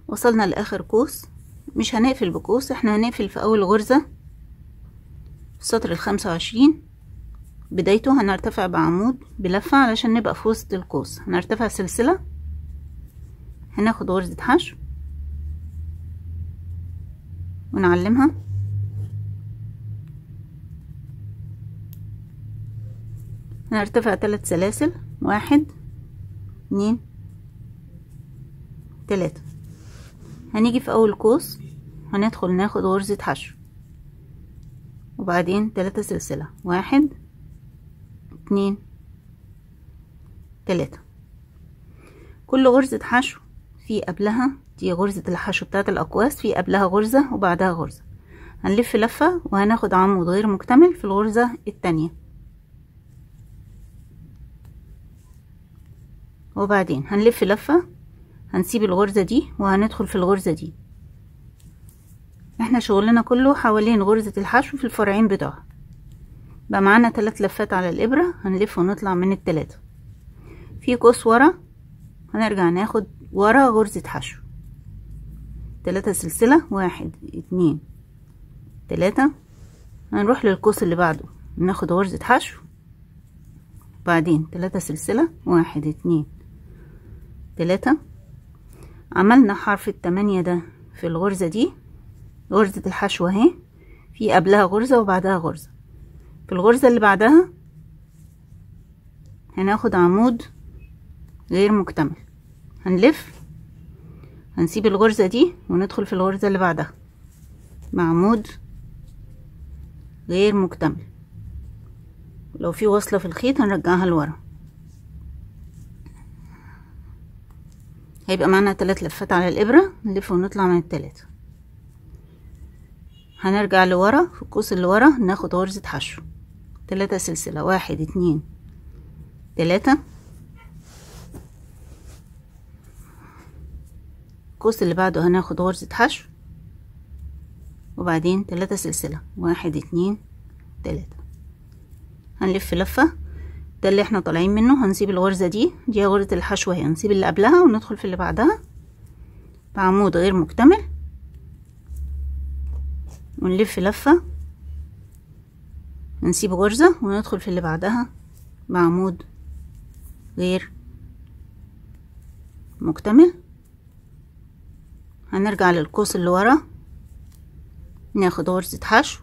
وصلنا لاخر قوس. مش هنقفل بقوس، احنا هنقفل في اول غرزة في السطر ال25. بدايته هنرتفع بعمود بلفة علشان نبقى في وسط القوس. هنرتفع سلسلة، هناخد غرزة حشو ونعلمها، هنرتفع 3 سلاسل، 1 2 3. هنيجي في اول قوس هندخل ناخد غرزة حشو وبعدين 3 سلسلة، 1 2 3. كل غرزة حشو في قبلها، دي غرزة الحشو بتاعت الأقواس، في قبلها غرزة وبعدها غرزة. هنلف لفة وهناخد عمود غير مكتمل في الغرزة التانية، وبعدين هنلف لفة، هنسيب الغرزة دي وهندخل في الغرزة دي. احنا شغلنا كله حوالين غرزة الحشو في الفرعين بتوعها. بقى معانا 3 لفات على الإبرة، هنلف ونطلع من ال3. في قوس ورا هنرجع ناخد ورا غرزة حشو، 3 سلسلة، 1 2 3. هنروح للقوس اللي بعده ناخد غرزة حشو بعدين 3 سلسلة، 1 2 3. عملنا حرف ال8 ده في الغرزة دي، غرزة الحشو اهي، في قبلها غرزة وبعدها غرزة. في الغرزة اللي بعدها هناخد عمود غير مكتمل، هنلف، هنسيب الغرزة دي وندخل في الغرزة اللي بعدها بعمود غير مكتمل. لو في وصلة في الخيط هنرجعها لورا. هيبقى معنا 3 لفات على الإبرة، نلف ونطلع من ال3. هنرجع لورا في القوس اللي ورا ناخد غرزة حشو، 3 سلسلة، 1 2 3. القوس اللي بعده هناخد غرزة حشو وبعدين 3 سلسلة، 1 2 3. هنلف لفة، ده اللي احنا طالعين منه. هنسيب الغرزة دي غرزة الحشو اهي، هنسيب اللي قبلها وندخل في اللي بعدها بعمود غير مكتمل ونلف لفة، نسيب غرزة وندخل في اللي بعدها بعمود غير مكتمل. هنرجع للقوس اللي ورا ناخد غرزة حشو،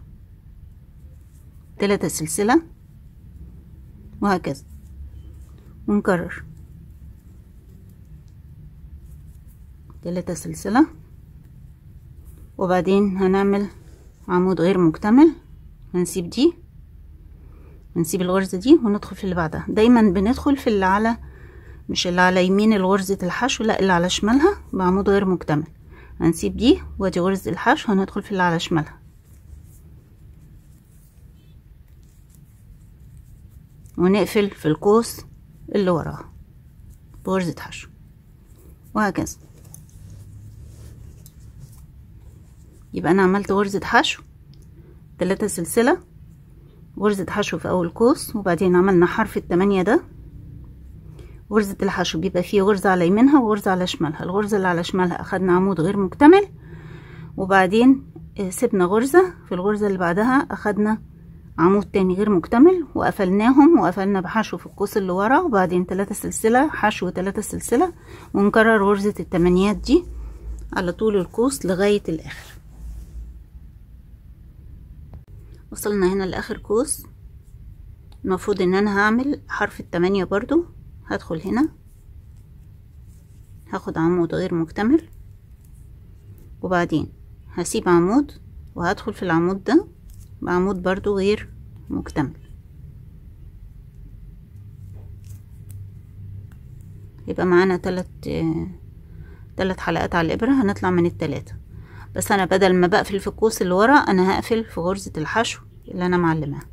3 سلسلة، وهكذا ونكرر 3 سلسلة، وبعدين هنعمل عمود غير مكتمل، هنسيب دي، هنسيب الغرزة دي وندخل في اللي بعدها. دايما بندخل في اللي على، مش اللي على يمين الغرزة الحشو، لا اللي على شمالها بعمود غير مكتمل. هنسيب دي وادي غرزة الحشو، هندخل في اللي على شمالها ونقفل في القوس اللي وراها بغرزة حشو، وهكذا. يبقى انا عملت غرزة حشو، 3 سلسلة، غرزة حشو في اول قوس، وبعدين عملنا حرف ال8 ده. غرزة الحشو بيبقى فيه غرزة على يمينها وغرزة على شمالها. الغرزة اللي على شمالها اخدنا عمود غير مكتمل، وبعدين سيبنا غرزة، في الغرزة اللي بعدها اخدنا عمود تاني غير مكتمل وقفلناهم، وقفلنا بحشو في القوس اللي ورا، وبعدين 3 سلسلة، حشو 3 سلسلة، ونكرر غرزة التمانيات دي على طول القوس لغاية الاخر. وصلنا هنا لاخر قوس. المفروض ان انا هعمل حرف ال8 برضو. هدخل هنا هاخد عمود غير مكتمل، وبعدين هسيب عمود وهدخل في العمود ده بعمود برضو غير مكتمل. يبقى معانا 3 حلقات على الإبرة، هنطلع من ال3. بس انا بدل ما بقفل في القوس اللي ورا انا هقفل في غرزة الحشو اللي انا معلماها،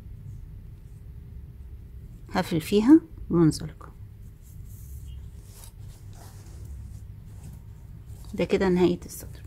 هقفل فيها وانزلق. ده كده نهاية السطر.